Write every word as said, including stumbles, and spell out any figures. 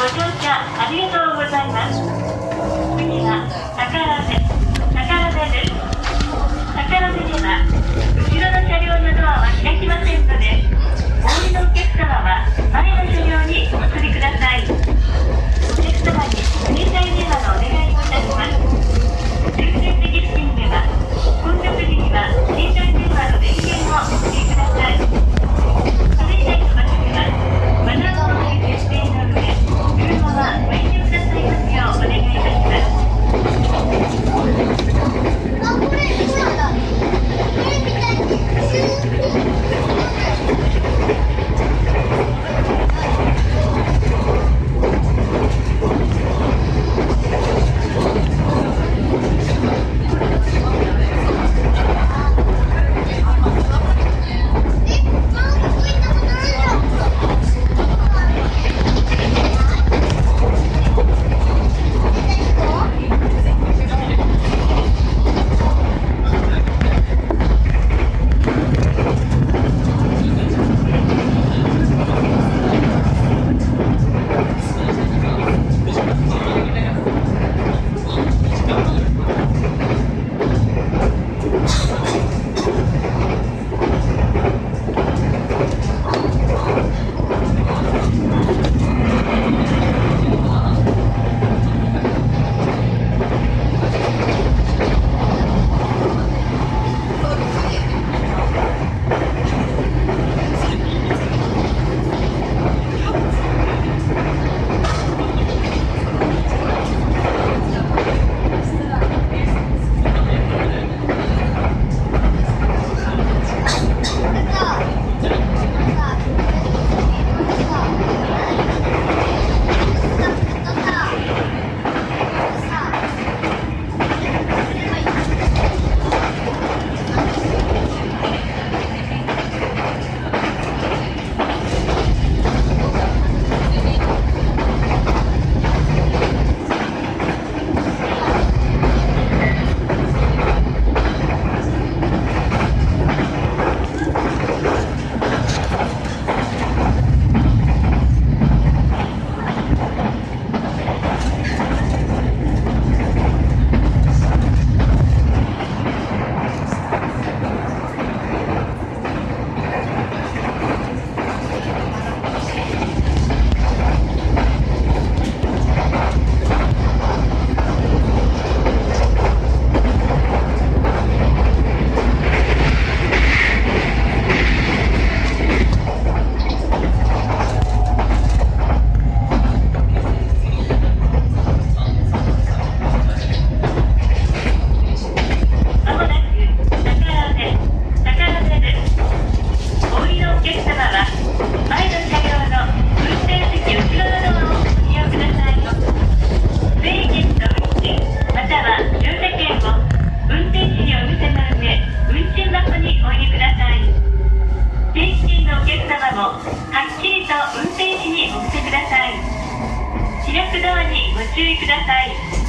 ご乗車ありがとうございます。次は宝手、宝手です。宝手では後ろの車両のドアは開きませんので、お降りのお客様は前の車両にお移りください。お客様に携帯電話のお願いをいたします。優先的付近では混雑時には携帯電話の電源をお切りください。それ以外の場所ではマナーモードに設定の上、車はご遠慮くださいますようお願いいたします。あ、これそうなんだ。これみたいにシュードアにご注意ください。